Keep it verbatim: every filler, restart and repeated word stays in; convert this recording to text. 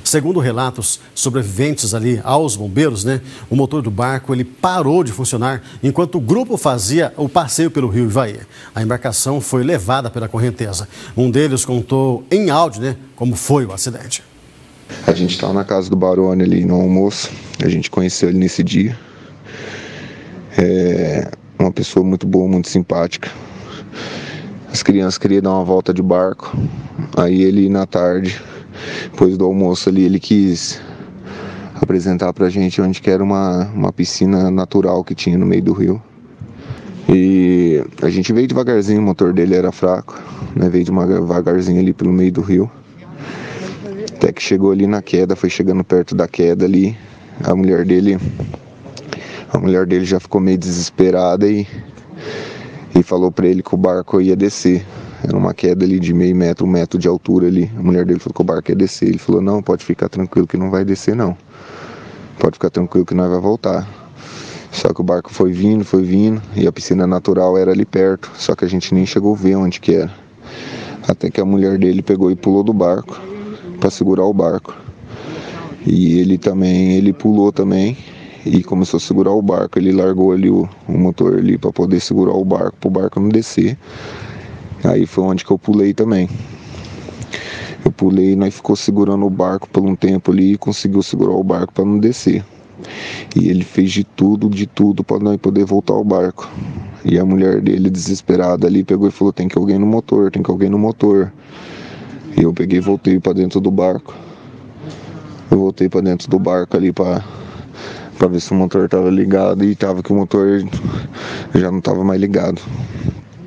Segundo relatos sobreviventes ali aos bombeiros, né, o motor do barco ele parou de funcionar enquanto o grupo fazia o passeio pelo rio Ivaí. A embarcação foi levada pela correnteza. Um deles contou em áudio, né, como foi o acidente. A gente estava na casa do Barone ali no almoço, a gente conheceu ele nesse dia. É uma pessoa muito boa, muito simpática. As crianças queriam dar uma volta de barco, aí ele na tarde, depois do almoço ali, ele quis apresentar pra gente onde que era uma, uma piscina natural que tinha no meio do rio. E a gente veio devagarzinho, o motor dele era fraco, né? Veio devagarzinho ali pelo meio do rio. Até que chegou ali na queda, foi chegando perto da queda ali, a mulher dele, a mulher dele já ficou meio desesperada e, e falou pra ele que o barco ia descer. Era uma queda ali de meio metro, um metro de altura ali. A mulher dele falou que o barco ia descer. Ele falou, não, pode ficar tranquilo que não vai descer não. Pode ficar tranquilo que nós vai voltar. Só que o barco foi vindo, foi vindo, e a piscina natural era ali perto. Só que a gente nem chegou a ver onde que era. Até que a mulher dele pegou e pulou do barco para segurar o barco. E ele também, ele pulou também e começou a segurar o barco. Ele largou ali o, o motor ali para poder segurar o barco, para o barco não descer. Aí foi onde que eu pulei também. Eu pulei e nós ficou segurando o barco por um tempo ali e conseguiu segurar o barco para não descer. E ele fez de tudo, de tudo para nós poder voltar ao barco. E a mulher dele, desesperada ali, pegou e falou, tem que alguém no motor, tem que alguém no motor. E eu peguei e voltei para dentro do barco. Eu voltei para dentro do barco ali para para ver se o motor estava ligado e tava que o motor já não estava mais ligado.